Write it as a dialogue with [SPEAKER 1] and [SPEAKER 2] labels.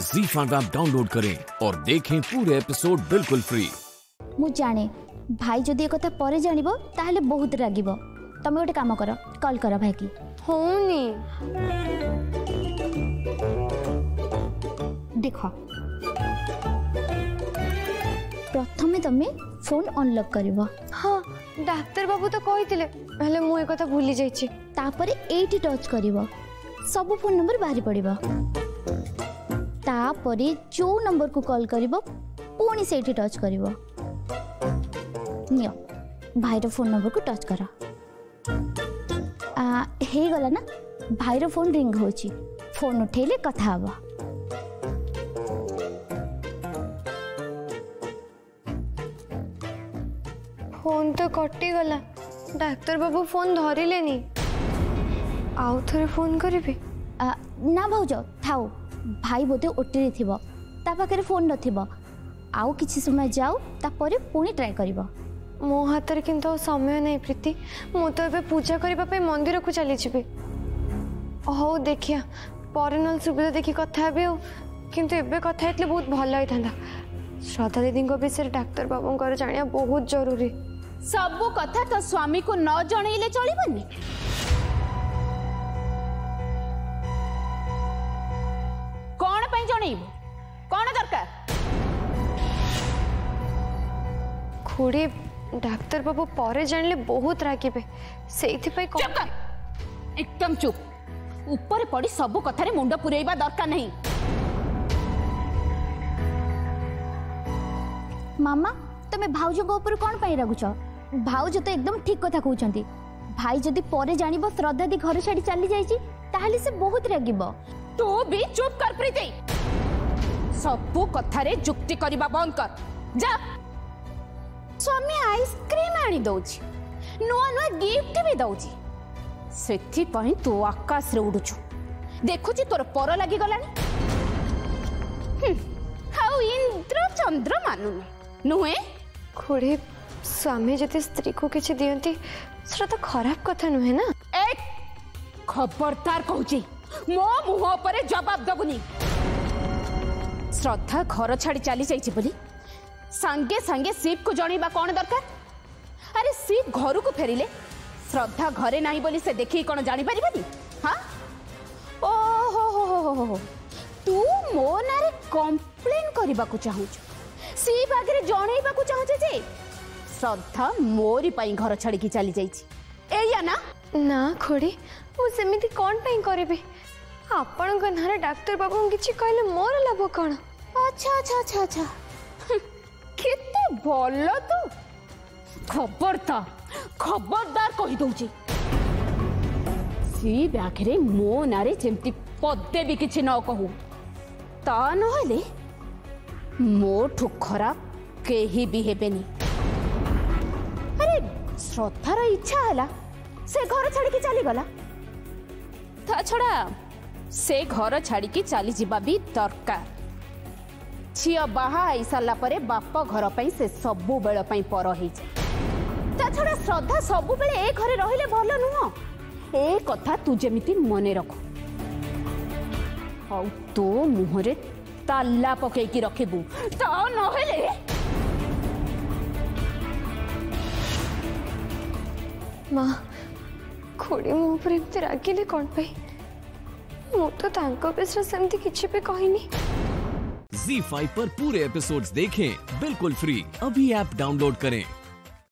[SPEAKER 1] ZEE5 app download करें और देखें पूरे एपिसोड बिल्कुल फ्री।
[SPEAKER 2] मु जाने भाई जदि एक परे जानिबो ताहले बहुत रागिबो। तमे गोटे काम कर, कॉल कर भाई की।
[SPEAKER 3] होनी
[SPEAKER 2] देखो प्रथमे तमे फोन अनलॉक करिवो।
[SPEAKER 3] हाँ डाक्तर बाबू तो कहिथिले, हेले मु ए कथा भूली जाईची।
[SPEAKER 2] तापरे एटी टच करिवो, सब फोन नंबर बाहरी पड़िबो। तापरे जो नंबर को कॉल करिवो पुणी सेठी टच करिवो। नियो भाईर फोन नंबर को टच कर। हे गला ना, भाईर फोन रिंग होची, फोन उठेले कथा हबो।
[SPEAKER 3] फोन तो कटी गला, डाक्तर बाबू फोन धरिलेनी। आउ थरे फोन करिबे?
[SPEAKER 2] ना भाउज थाओ, भाई बोते ओटी थिबो, ता पाखरे फोन नथिबो। आउ किछि समय जाऊ, तापरे पुणी ट्राई करिवो।
[SPEAKER 3] मो हाथ किंतु समय नहीं प्रीति, मु तो एबे पूजा करबा पे मंदिर को चली जिबे। हो देखिया पर न सुविधा देखि कथा हेबे, किंतु एबे कथा हेतले बहुत भल होइथांदा। श्रद्धा दीदी विषय डाक्तर बाबू जानिया बहुत जरूरी।
[SPEAKER 4] सबु कथा तो स्वामी को न जणैले चलिबनी। कौन पई जणैबो, कौन दरकार?
[SPEAKER 3] खुड़ी डाक्तर बाबू परे जानले बहुत रागिबे, सेइथि पई
[SPEAKER 4] चुप कर, एकदम चुप। ऊपर पड़ी सबु कथारे मुंड पुरेइबा दरकार नहीं।
[SPEAKER 2] मामा तमे भाउज को ऊपर कौन पाई रागुछ? भाउज तो एकदम ठीक कथा कहउछंती। भाई जदि परे जानिबो श्रद्धा दी घर छाड़ी चली जाईची ताहले से बहुत रागिबो।
[SPEAKER 4] तू भी चुप कर प्रीति, सबु कथारे जुक्ति करबा बंद कर। जा स्वामी आइसक्रीम आनी दउची, नुआ नुआ गिफ्ट भी दउची, सेथि पई तू आकाश रे उडुछु। देखुची तोर पर लागि गलानी। हाउ इंद्र चंद्र मानुने नुहे।
[SPEAKER 3] खुड़ी स्वामी जति स्त्री को किछि दियंती सेटा तो खराब कथा नुहे ना।
[SPEAKER 4] ए खबरदार कहूची, मो मुह पर जवाब दबुनी। श्रद्धा घर छाड़ी चली जाइछि बोली सांगे सांगे शिव को जणैबा कौन दरकार? अरे शिव घर को फेरिले श्रद्धा घरे नाही बोली से देखि कौन जानि परिबानी? हां ओ हो तू मो नारे कंप्लेन करबा को चाहू, शिव आगे जणैबा को चाहू जे श्रद्धा मोरी पई घर छाड़ी की चली जाइछि। एया ना
[SPEAKER 3] ना खुड़ी मु सेमिति कोन पई करबे? आपण को नारे डाक्तर बाबू किछि कहले मोर लाभ कोन?
[SPEAKER 4] अच्छा अच्छा अच्छा अच्छा, केते बोलो तू। खबरदार कहि दउची, सी ब्याखरे मो नारे जेमती पदे भी किछि न कहू, ता नहले मोठु खराब केही भी हेबेनी। अरे श्रद्धार इच्छा हला से घर छाड़ी की चली गला, ता छड़ा से घर छाड़ी की चली जिबा भी दरकार। झिया बाहा आई सारा परे बाप घर पई से सबु बेल पई पर होई जाय। ता छड़ा श्रद्धा सबु बेले ए घरे रहिले भल नुह, ए कथा तू जेमिति मने रख। औ तो मुहरे ताला पके की रखिबू, ता नहेले
[SPEAKER 3] मां खुड़ी मो पर एमती रागिले कोन पई? मु तो तांको विषय सेमती किछि पे कहिनी।
[SPEAKER 1] ZEE5 पर पूरे एपिसोड्स देखें बिल्कुल फ्री। अभी ऐप डाउनलोड करें।